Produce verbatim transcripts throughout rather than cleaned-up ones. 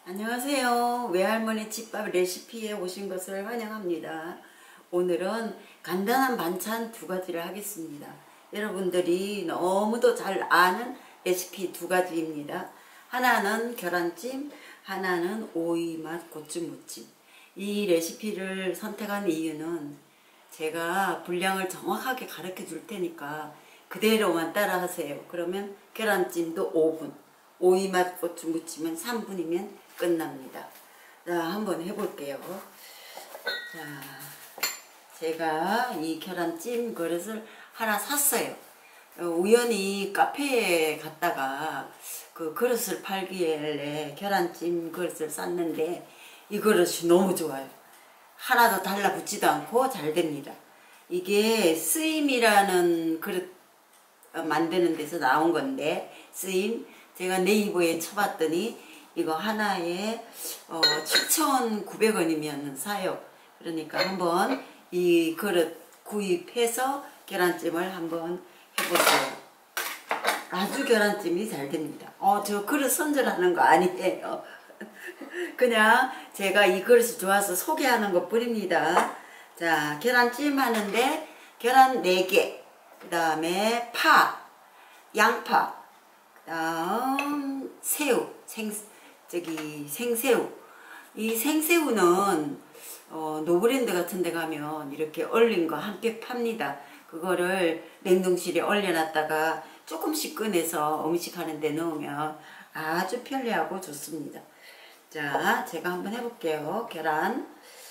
안녕하세요. 외할머니 집밥 레시피에 오신 것을 환영합니다. 오늘은 간단한 반찬 두 가지를 하겠습니다. 여러분들이 너무도 잘 아는 레시피 두 가지입니다. 하나는 계란찜, 하나는 오이맛 고추무침. 이 레시피를 선택한 이유는 제가 분량을 정확하게 가르쳐 줄 테니까 그대로만 따라 하세요. 그러면 계란찜도 오 분, 오이맛 고추무침은 삼 분이면 끝납니다. 자, 한번 해볼게요. 자, 제가 이 계란찜 그릇을 하나 샀어요. 우연히 카페에 갔다가 그 그릇을 팔길래 계란찜 그릇을 샀는데 이 그릇이 너무 좋아요. 하나도 달라붙지도 않고 잘 됩니다. 이게 쓰임이라는 그릇 만드는 데서 나온 건데, 쓰임 제가 네이버에 쳐봤더니 이거 하나에 어, 칠천구백 원이면 사요. 그러니까 한번 이 그릇 구입해서 계란찜을 한번 해보세요. 아주 계란찜이 잘 됩니다. 어, 저 그릇 손질하는 거 아니에요. 그냥 제가 이 그릇이 좋아서 소개하는 것 뿐입니다. 자, 계란찜 하는데 계란 네 개, 그 다음에 파, 양파, 그 다음 새우, 생, 저기 생새우. 이 생새우는 어, 노브랜드 같은 데 가면 이렇게 얼린 거 한 팩 팝니다. 그거를 냉동실에 얼려놨다가 조금씩 꺼내서 음식하는 데 넣으면 아주 편리하고 좋습니다. 자, 제가 한번 해볼게요. 계란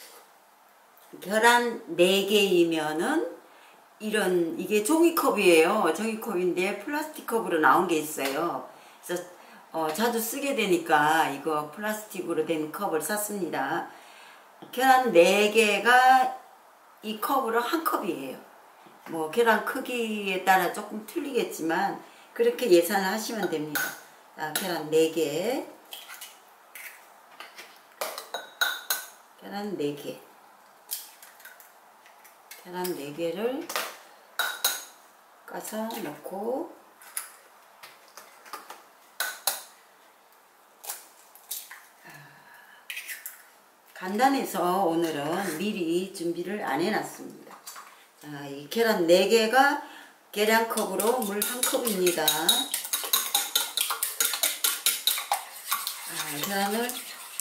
계란 네 개이면은 이런, 이게 종이컵이에요. 종이컵인데 플라스틱 컵으로 나온 게 있어요. 그래서 어, 자주 쓰게 되니까 이거 플라스틱으로 된 컵을 샀습니다. 계란 네 개가 이 컵으로 한 컵이에요. 뭐 계란 크기에 따라 조금 틀리겠지만 그렇게 예산을 하시면 됩니다. 자, 계란 네 개, 계란 네 개, 계란 네 개를 까서 넣고, 간단해서 오늘은 미리 준비를 안 해놨습니다. 자, 이 계란 네 개가 계량컵으로 물 한 컵입니다. 자, 계란을, 자,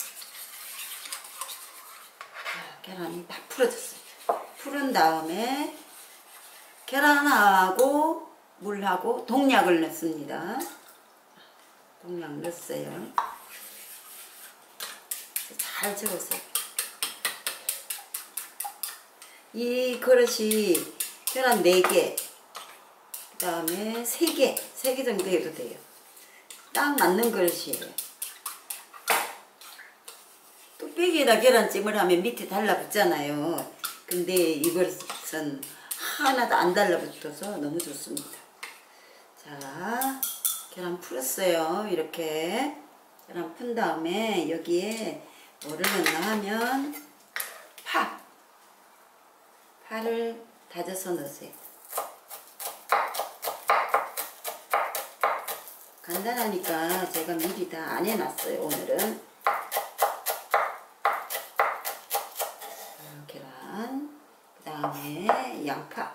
계란이 다 풀어졌어요. 풀은 다음에 계란하고 물하고 동약을 넣습니다. 동약 넣었어요. 잘 저었어요. 이 그릇이 계란 네 개, 그 다음에 세 개, 세 개 정도 해도 돼요. 딱 맞는 그릇이에요. 뚝배기에다 계란찜을 하면 밑에 달라붙잖아요. 근데 이 그릇은 하나도 안 달라붙어서 너무 좋습니다. 자, 계란 풀었어요. 이렇게 계란 푼 다음에 여기에 뭐를 넣나 하면 파, 파를 다져서 넣으세요. 간단하니까 제가 미리 다 안 해놨어요. 오늘은 계란, 그 다음에 양파,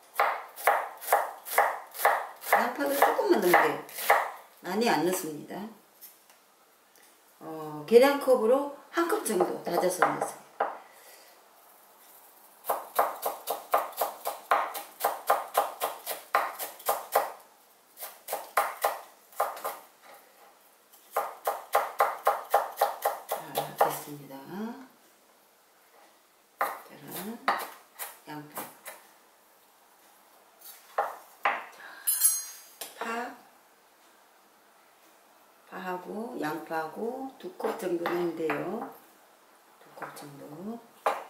양파도 조금만 넣으면 돼요. 많이 안 넣습니다. 어, 계량컵으로 한 컵 정도 다져서 넣으세요. 자, 됐습니다. 계란, 양파, 파, 파하고 양파하고 두 컵 정도 넣으면 돼요. 두 컵 정도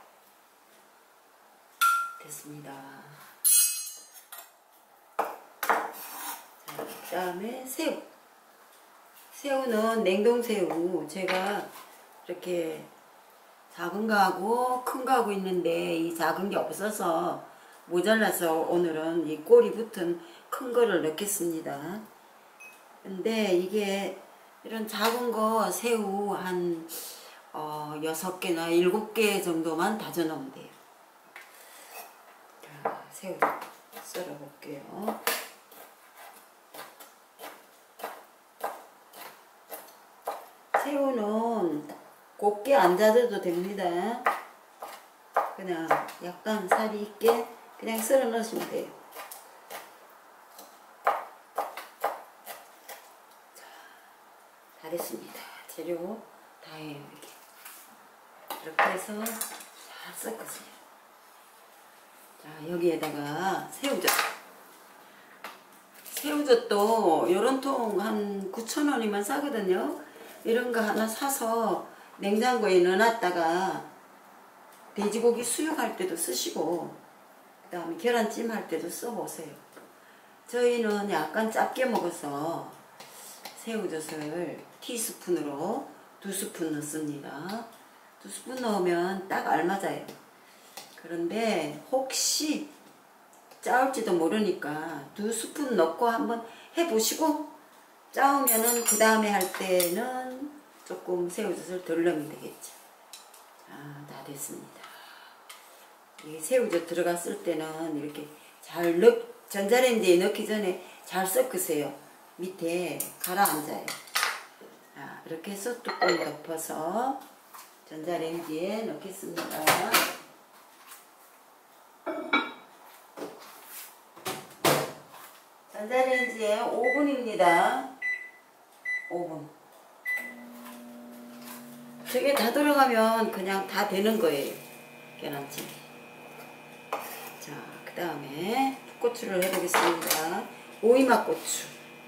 됐습니다. 자, 그 다음에 새우. 새우는 냉동새우 제가 이렇게 작은 거하고 큰 거하고 있는데 이 작은 게 없어서 모자라서 오늘은 이 꼬리 붙은 큰 거를 넣겠습니다. 근데 이게 이런 작은 거 새우 한 어, 여섯 개나 일곱 개 정도만 다져 넣으면 돼요. 자, 새우 썰어 볼게요. 새우는 곱게 안 다져도 됩니다. 그냥 약간 살이 있게 그냥 썰어 넣으시면 돼요. 자, 다 됐습니다. 재료 다 해요. 이렇게. 이렇게 해서 잘 섞으세요. 자, 여기에다가 새우젓. 새우젓도 요런 통 한 구천 원이면 싸거든요. 이런 거 하나 사서 냉장고에 넣어놨다가 돼지고기 수육할 때도 쓰시고 그 다음에 계란찜 할 때도 써보세요. 저희는 약간 짧게 먹어서 새우젓을 티스푼으로 두 스푼 넣습니다. 두 스푼 넣으면 딱 알맞아요. 그런데 혹시 짜올지도 모르니까 두 스푼 넣고 한번 해보시고 짜오면은 그 다음에 할 때는 조금 새우젓을 덜 넣으면 되겠죠. 자, 다 됐습니다. 이 새우젓 들어갔을 때는 이렇게 잘 넣, 전자레인지에 넣기 전에 잘 섞으세요. 밑에 가라앉아요. 자, 이렇게 해서 뚜껑 덮어서 전자레인지에 넣겠습니다. 전자레인지에 오 분입니다. 오 분. 저게 다 들어가면 그냥 다 되는 거예요. 계란찜. 자, 그 다음에 풋고추를 해보겠습니다. 오이맛고추.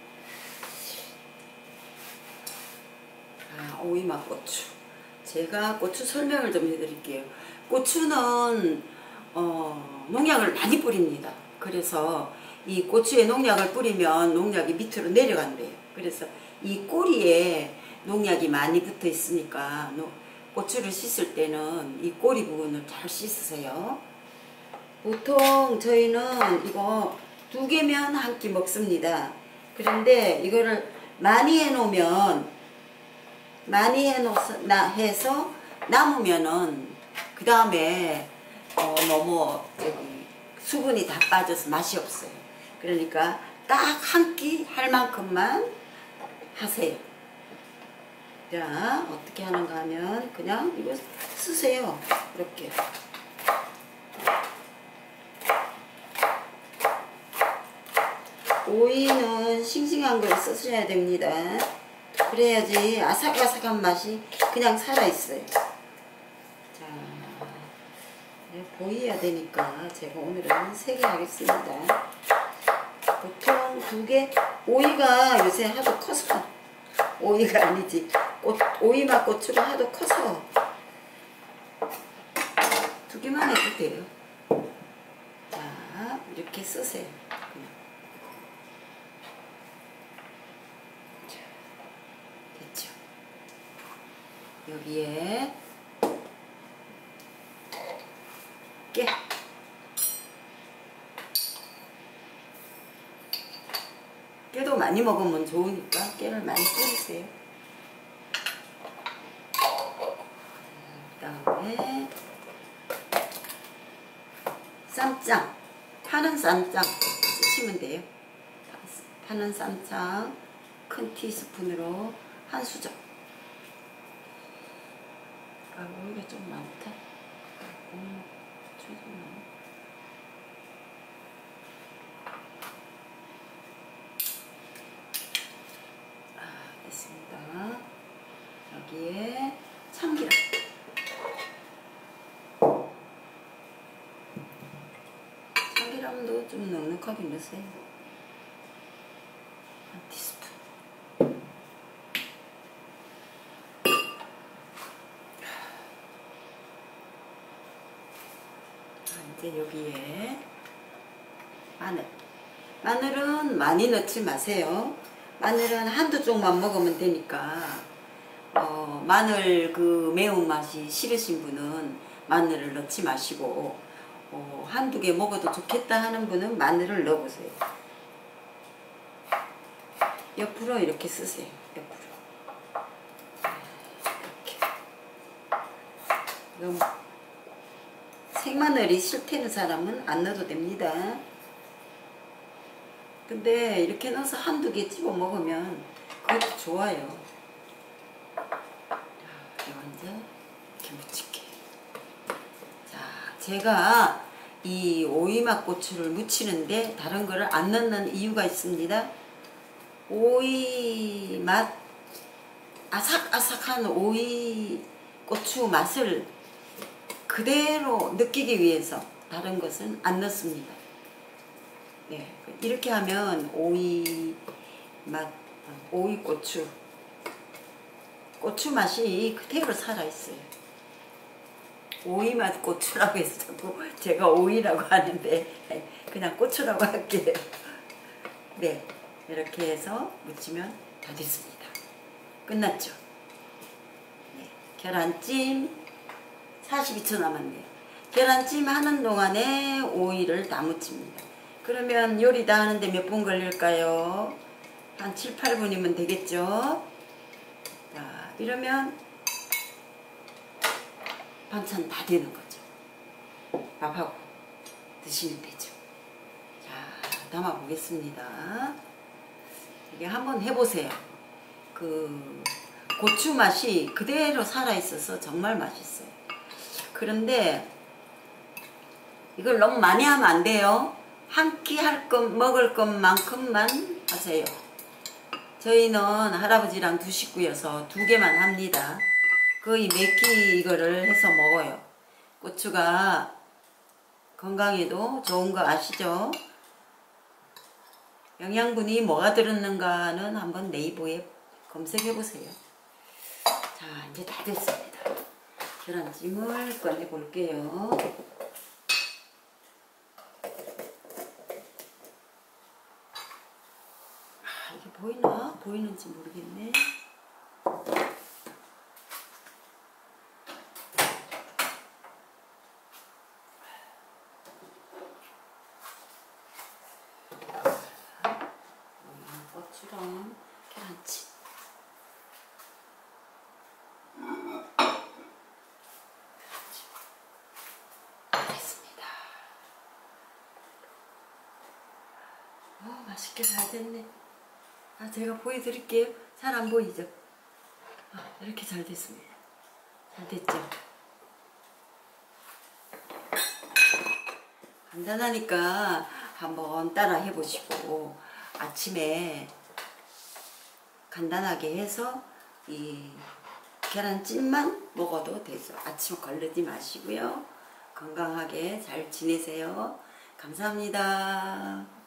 아, 오이맛고추. 제가 고추 설명을 좀 해드릴게요. 고추는 어, 농약을 많이 뿌립니다. 그래서 이 고추에 농약을 뿌리면 농약이 밑으로 내려간대요. 그래서 이 꼬리에 농약이 많이 붙어 있으니까 고추를 씻을 때는 이 꼬리 부분을 잘 씻으세요. 보통 저희는 이거 두 개면 한 끼 먹습니다. 그런데 이거를 많이 해 놓으면 많이 해 놓서 나 해서 남으면은 그 다음에 어, 너무 저기 수분이 다 빠져서 맛이 없어요. 그러니까 딱 한 끼 할 만큼만 하세요. 자, 어떻게 하는가 하면 그냥 이거 쓰세요. 이렇게. 오이는 싱싱한 걸 쓰셔야 됩니다. 그래야지 아삭아삭한 맛이 그냥 살아있어요. 자, 보여야 되니까 제가 오늘은 세 개 하겠습니다. 보통 두 개, 오이가 요새 하도 커서, 오이가 아니지, 꽃, 오이맛 고추가 하도 커서 두 개만 해도 돼요. 자, 이렇게 쓰세요. 그냥. 자, 됐죠? 여기에 깨. 깨도 많이 먹으면 좋으니까 깨를 많이 뿌리세요. 그 다음에 쌈장, 파는 쌈장 쓰시면 돼요. 파는 쌈장 큰 티스푼으로 한 수저. 아, 오히려 좀 많다. 음, 조금만. 됐습니다. 여기에 참기름. 참기름도 좀 넉넉하게 넣으세요. 한 티스푼. 이제 여기에 마늘. 마늘은 많이 넣지 마세요. 마늘은 한두 쪽만 먹으면 되니까 어, 마늘 그 매운맛이 싫으신 분은 마늘을 넣지 마시고 어, 한두 개 먹어도 좋겠다 하는 분은 마늘을 넣어보세요. 옆으로 이렇게 쓰세요. 옆으로. 이거 생마늘이 싫다는 사람은 안 넣어도 됩니다. 근데 이렇게 넣어서 한두 개 집어 먹으면 그것도 좋아요. 이거 이제 이렇게 무칠게. 자, 제가 이 오이맛 고추를 무치는데 다른 거를 안 넣는 이유가 있습니다. 오이 맛, 아삭아삭한 오이 고추 맛을 그대로 느끼기 위해서 다른 것은 안 넣습니다. 네, 이렇게 하면 오이 맛, 오이 고추, 고추 맛이 그대로 살아있어요. 오이 맛 고추라고 해서도 제가 오이라고 하는데 그냥 고추라고 할게요. 네, 이렇게 해서 무치면 다 됐습니다. 끝났죠? 네, 계란찜 사십이 초 남았네요. 계란찜 하는 동안에 오이를 다 무칩니다. 그러면 요리 다 하는데 몇 분 걸릴까요? 한 칠, 팔 분이면 되겠죠? 자, 이러면 반찬 다 되는 거죠. 밥하고 드시면 되죠. 자, 담아 보겠습니다. 이게 한번 해보세요. 그 고추 맛이 그대로 살아있어서 정말 맛있어요. 그런데 이걸 너무 많이 하면 안 돼요. 한 끼 할 것, 먹을 것만큼만 하세요. 저희는 할아버지랑 두 식구여서 두 개만 합니다. 거의 몇 끼 이거를 해서 먹어요. 고추가 건강에도 좋은 거 아시죠? 영양분이 뭐가 들었는가는 한번 네이버에 검색해 보세요. 자, 이제 다 됐습니다. 계란찜을 꺼내 볼게요. 아, 이게 보이나? 보이는지 모르겠네. 고추랑 계란찜. 됐습니다. 어, 맛있게 잘 됐네. 아, 제가 보여드릴게요. 잘 안 보이죠? 아, 이렇게 잘 됐습니다. 잘 됐죠? 간단하니까 한번 따라 해보시고 아침에 간단하게 해서 이 계란찜만 먹어도 되죠. 아침 거르지 마시고요. 건강하게 잘 지내세요. 감사합니다.